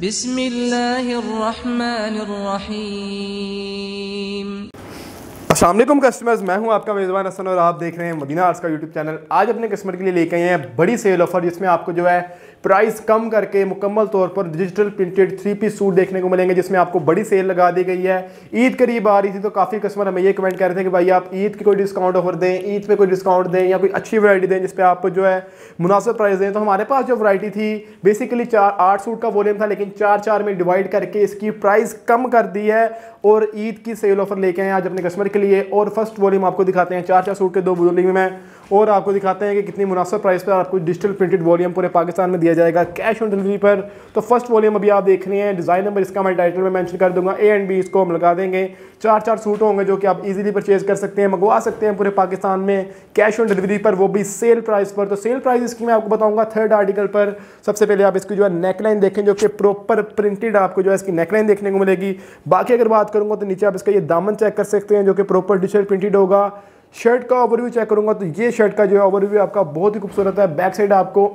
बिस्मिल्लाहिर्रहमानिर्रहीम। अस्सलाम वालेकुम कस्टमर्स, मैं हूं आपका मेज़बान हसन और आप देख रहे हैं मदीना आर्ट्स का यूट्यूब चैनल। आज अपने कस्टमर के लिए लेके आए हैं बड़ी सेल ऑफर, जिसमें आपको जो है प्राइस कम करके मुकम्मल तौर पर डिजिटल प्रिंटेड 3 पीस सूट देखने को मिलेंगे, जिसमें आपको बड़ी सेल लगा दी गई है। ईद करीब आ रही थी तो काफ़ी कस्टमर हमें ये कमेंट कर रहे थे कि भाई आप ईद की कोई डिस्काउंट ऑफर दें, ईद पे कोई डिस्काउंट दें या कोई अच्छी वैरायटी दें जिस पे आप जो है मुनासिब प्राइस दें। तो हमारे पास जो वैरायटी थी बेसिकली 8 सूट का वॉल्यूम था, लेकिन 4 में डिवाइड करके इसकी प्राइस कम कर दी है और ईद की सेल ऑफर लेके आए आज अपने कस्टमर के लिए। और फर्स्ट वॉल्यूम आपको दिखाते हैं 4 सूट के 2 वॉल्यूम में, और आपको दिखाते हैं कि कितनी मुनासिब प्राइस पर आपको डिजिटल प्रिंटेड वॉल्यूम पूरे पाकिस्तान में दिया जाएगा कैश ऑन डिलीवरी पर। तो फर्स्ट वॉल्यूम अभी आप देख रहे हैं, डिज़ाइन नंबर इसका मैं टाइटल में मेंशन कर दूंगा, ए एंड बी इसको हम लगा देंगे। 4 सूट होंगे जो कि आप इजीली परचेज कर सकते हैं, मंगवा सकते हैं पूरे पाकिस्तान में कैश ऑन डिलीवरी पर, वो भी सेल प्राइस पर। तो सेल प्राइस इसकी मैं आपको बताऊंगा 3rd आर्टिकल पर। सबसे पहले आप इसकी जो है नेकलाइन देखें, जो कि प्रॉपर प्रिंटेड आपको जो है इसकी नेकलाइन देखने को मिलेगी। बाकी अगर बात करूंगा तो नीचे आप इसका ये दामन चेक कर सकते हैं, जो कि प्रॉपर डिजिटल प्रिंटेड होगा। शर्ट का ओवरव्यू चेक करूंगा तो ये शर्ट का जो है ओवरव्यू आपका बहुत ही खूबसूरत है। बैक साइड आपको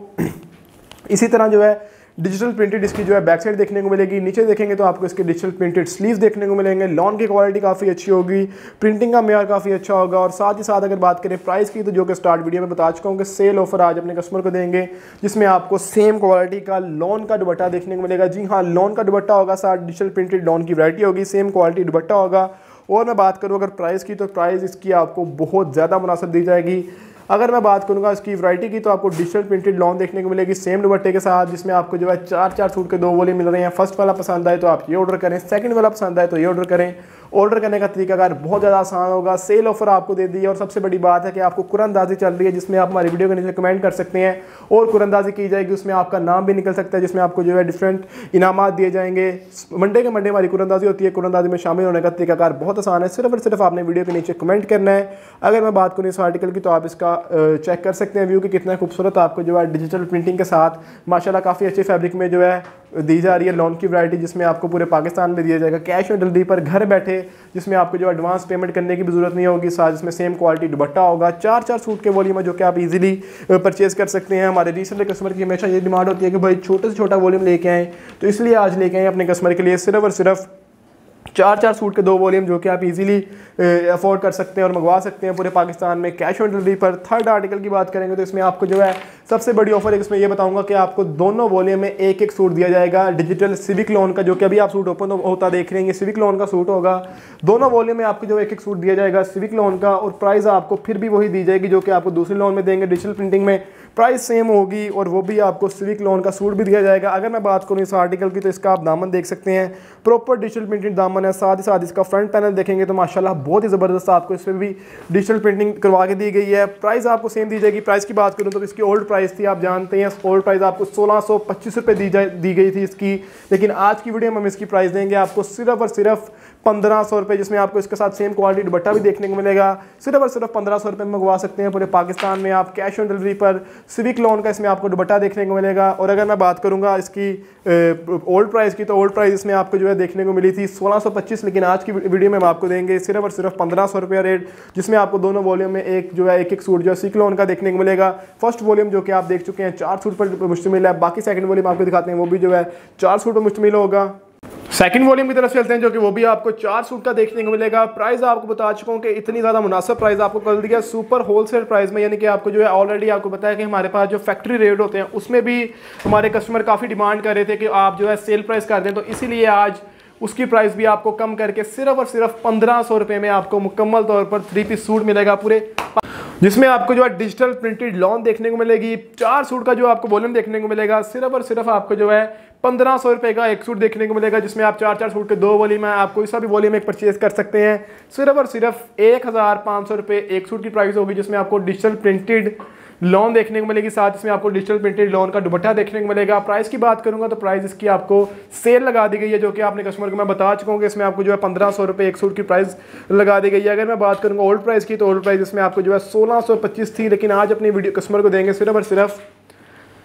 इसी तरह जो है डिजिटल प्रिंटेड इसकी जो है बैक साइड देखने को मिलेगी। नीचे देखेंगे तो आपको इसके डिजिटल प्रिंटेड स्लीव्स देखने को मिलेंगे। लॉन की क्वालिटी काफ़ी अच्छी होगी, प्रिंटिंग का मेयार काफ़ी अच्छा होगा। और साथ ही साथ अगर बात करें प्राइस की, तो जो कि स्टार्ट वीडियो में बता चुका हूँ कि सेल ऑफर आज अपने कस्टमर को देंगे, जिसमें आपको सेम क्वालिटी का लॉन का दुपट्टा देखने को मिलेगा। जी हाँ, लॉन का दुपट्टा होगा, साथ डिजिटल प्रिंटेड लॉन की वैरायटी होगी, सेम क्वालिटी दुपट्टा होगा। और मैं बात करूँ अगर प्राइस की, तो प्राइस इसकी आपको बहुत ज़्यादा मुनासिब दी जाएगी। अगर मैं बात करूँगा इसकी वैरायटी की, तो आपको डिजिटल प्रिंटेड लॉन देखने को मिलेगी सेम दुपट्टे के साथ, जिसमें आपको जो है 4 सूट के 2 वॉल्यूम मिल रहे हैं। फर्स्ट वाला पसंद आए तो आप ये ऑर्डर करें, सेकंड वाला पसंद आए तो ये ऑर्डर करें। ऑर्डर करने का तरीकाकार बहुत ज़्यादा आसान होगा। सेल ऑफर आपको दे दी है, और सबसे बड़ी बात है कि आपको कुरानंदाजी चल रही है, जिसमें आप हमारी वीडियो के नीचे कमेंट कर सकते हैं और कुरानंदाजी की जाएगी। उसमें आपका नाम भी निकल सकता है, जिसमें आपको जो है डिफरेंट इनामात दिए जाएंगे। मंडे के मंडे हमारी कुरानंदाजी होती है। कुरानंदाजी में शामिल होने का तरीकाकार बहुत आसान है, सिर्फ और सिर्फ आपने वीडियो के नीचे कमेंट करना है। अगर मैं बात करूँ इस आर्टिकल की, तो आप इसका चेक कर सकते हैं व्यू कि कितना खूबसूरत आपको जो है डिजिटल प्रिंटिंग के साथ माशाल्लाह काफ़ी अच्छे फैब्रिक में जो है दी जा रही है लॉन की वैरायटी, जिसमें आपको पूरे पाकिस्तान में दिया जाएगा कैश ऑन डिलीवरी पर घर बैठे, जिसमें आपको जो एडवांस पेमेंट करने की भी जरूरत नहीं होगी। साथ इसमें सेम क्वालिटी दुपट्टा होगा। 4 सूट के वॉल्यूम है जो कि आप इजीली परचेज कर सकते हैं। हमारे रीसेलर कस्टमर की हमेशा ये डिमांड होती है कि भाई छोटे से छोटा वॉल्यूम लेके आएँ, तो इसलिए आज लेके आए अपने कस्टमर के लिए सिर्फ और सिर्फ 4 सूट के 2 वॉल्यूम, जो कि आप इजीली अफोर्ड कर सकते हैं और मंगवा सकते हैं पूरे पाकिस्तान में कैश ऑन डिलीवरी पर। 3rd आर्टिकल की बात करेंगे तो इसमें आपको जो है सबसे बड़ी ऑफर है, इसमें ये बताऊंगा कि आपको दोनों वॉल्यूम में एक सूट दिया जाएगा डिजिटल सिविक लोन का, जो कि अभी आप सूट ओपन होता देख रहे हैं, सिविक लोन का सूट होगा। दोनों वॉल्यूम में आपको जो एक सूट दिया जाएगा सिविक लोन का, और प्राइस आपको फिर भी वही दी जाएगी जो कि आपको दूसरे लोन में देंगे। डिजिटल प्रिंटिंग में प्राइस सेम होगी, और वो भी आपको सिविक लोन का सूट भी दिया जाएगा। अगर मैं बात करूँ इस आर्टिकल की, तो इसका आप दामन देख सकते हैं, प्रॉपर डिजिटल प्रिंटेड दामन है। साथ ही साथ इसका फ्रंट पैनल देखेंगे तो माशाल्लाह बहुत ही ज़बरदस्त आपको इस पर भी डिजिटल प्रिंटिंग करवा के दी गई है। प्राइस आपको सेम दी जाएगी। प्राइस की बात करूँ तो इसकी ओल्ड प्राइस थी, आप जानते हैं ओल्ड प्राइस आपको 1625 रुपये दी गई थी इसकी, लेकिन आज की वीडियो में हम इसकी प्राइस देंगे आपको सिर्फ और सिर्फ 1500 रुपये, जिसमें आपको इसके साथ सेम क्वालिटी दुपट्टा भी देखने को मिलेगा। सिर्फ और सिर्फ 1500 रुपये में मंगवा सकते हैं पूरे पाकिस्तान में आप कैश ऑन डिलीवरी पर। सिविक लोन का इसमें आपको दुपट्टा देखने को मिलेगा। और अगर मैं बात करूंगा इसकी ओल्ड प्राइस की, तो ओल्ड प्राइस इसमें आपको जो है देखने को मिली थी 1625, लेकिन आज की वीडियो में हम आपको देंगे सिर्फ और सिर्फ 1500 रुपये रेट, जिसमें आपको दोनों वॉल्यूम में एक सूट जो है सिविक लोन का देखने को मिलेगा। फर्स्ट वॉल्यूम जो कि आप देख चुके हैं 4 सूट पर मुश्तमिल है, बाकी सेकंड वॉल्यूम आपको दिखाते हैं, वो भी जो है 4 सूट पर मुश्तमिल होगा। सेकंड वॉल्यूम की तरफ चलते हैं, जो कि वो भी आपको 4 सूट का देखने को मिलेगा। प्राइस आपको बता चुका हूँ कि इतनी ज़्यादा मुनासिब प्राइस आपको कर दिया सुपर होलसेल प्राइस में, यानी कि आपको जो है ऑलरेडी आपको पता है कि हमारे पास जो फैक्ट्री रेट होते हैं उसमें भी हमारे कस्टमर काफ़ी डिमांड कर रहे थे कि आप जो है सेल प्राइस कर दें, तो इसीलिए आज उसकी प्राइस भी आपको कम करके सिर्फ और सिर्फ 1500 रुपये में आपको मुकम्मल तौर पर 3 पीस सूट मिलेगा पूरे, जिसमें आपको जो है डिजिटल प्रिंटेड लॉन देखने को मिलेगी। 4 सूट का जो आपको वॉल्यूम देखने को मिलेगा, सिर्फ और सिर्फ आपको जो है 1500 रुपये का एक सूट देखने को मिलेगा, जिसमें आप 4 सूट के 2 वॉल्यूम है, आप कोई सा भी वॉल्यूम एक परचेज कर सकते हैं। सिर्फ और सिर्फ 1500 रुपये एक सूट की प्राइस होगी, जिसमें आपको डिजिटल प्रिंटेड लॉन देखने को मिलेगी, साथ इसमें आपको डिजिटल प्रिंटेड लॉन का दुपट्टा देखने को मिलेगा। प्राइस की बात करूंगा तो प्राइस इसकी आपको सेल लगा दी गई है, जो कि आपने कस्टमर को मैं बता चुका हूँ कि इसमें आपको जो है 1500 रुपये एक सूट की प्राइस लगा दी गई है। अगर मैं बात करूंगा ओल्ड प्राइस की, तो ओल्ड प्राइस इसमें आपको जो है 1625 थी, लेकिन आज अपनी वीडियो कस्टमर को देंगे सिर्फ और सिर्फ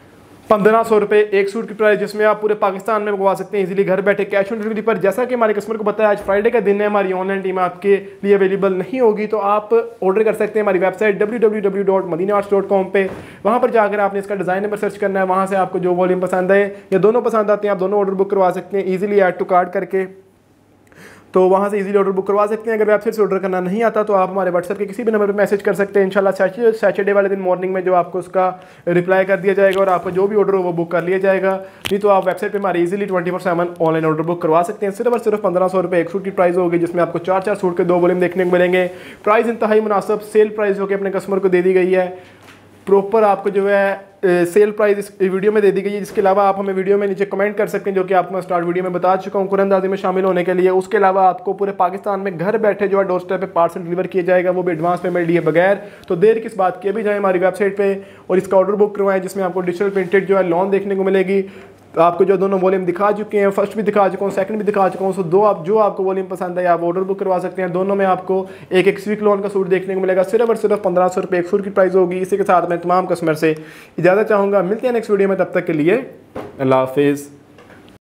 1500 रुपये एक सूट की प्राइस, जिसमें आप पूरे पाकिस्तान में मंगवा सकते हैं इजीली घर बैठे कैश ऑन डिलीवरी पर। जैसा कि हमारे कस्टमर को बताया आज फ्राइडे का दिन है, हमारी ऑनलाइन टीम आपके लिए अवेलेबल नहीं होगी, तो आप ऑर्डर कर सकते हैं हमारी वेबसाइट www.madinaarts.com पे। वहाँ पर जाकर आपने इसका डिज़ाइन नंबर सर्च करना है, वहाँ से आपको जो वॉल्यूम पसंद है या दोनों पसंद आते हैं आप दोनों ऑर्डर बुक करवा सकते हैं ईजिली ऐड टू कार्ट करके, तो वहाँ से इजीली ऑर्डर बुक करवा सकते हैं। अगर वेबसाइट से ऑर्डर करना नहीं आता तो आप हमारे व्हाट्सएप के किसी भी नंबर पर मैसेज कर सकते हैं। इंशाल्लाह सैटरडे वाले दिन मॉर्निंग में जो आपको उसका रिप्लाई कर दिया जाएगा और आपका जो भी ऑर्डर हो वो बुक कर लिया जाएगा। नहीं तो आप वेबसाइट पे हमारे इजीली 24/7 ऑनलाइन ऑर्डर बुक करवा सकते हैं। सिर्फ और सिर्फ 1500 रुपये एक सूट की प्राइस होगी, जिसमें आपको 4 सूट के 2 वॉल्यूम देखने को मिलेंगे। प्राइस इंतहाई मुनासिब सेल प्राइस जो कि अपने कस्टमर को दे दी गई है, प्रॉपर आपको जो है सेल प्राइस इस वीडियो में दे दी गई है। जिसके अलावा आप हमें वीडियो में नीचे कमेंट कर सकते हैं, जो कि आपको मैं स्टार्ट वीडियो में बता चुका हूँ कुरअंदाजी में शामिल होने के लिए। उसके अलावा आपको पूरे पाकिस्तान में घर बैठे जो है डोर स्टेप पे पार्सल डिलीवर किया जाएगा, वो भी एडवांस पेमेंट लिए बगैर। तो देर किस बात की, अभी जाए हमारी वेबसाइट पे और इसका ऑर्डर बुक करवाएं, जिसमें आपको डिजिटल प्रिंटेड जो है लॉन देखने को मिलेगी। तो आपको जो दोनों वॉल्यूम दिखा चुके हैं, फर्स्ट भी दिखा चुका हूँ, सेकंड भी दिखा चुका हूँ, सो जो आपको वॉल्यूम पसंद है आप ऑर्डर बुक करवा सकते हैं। दोनों में आपको एक स्वीक लॉन का सूट देखने को मिलेगा। सिर्फ और सिर्फ 1500 रुपये एक सूट की प्राइस होगी। इसी के साथ मैं तमाम कस्टमर से इजाज़त चाहूँगा, मिलते हैं नेक्स्ट वीडियो में, तब तक के लिए अल्लाह हाफिज़।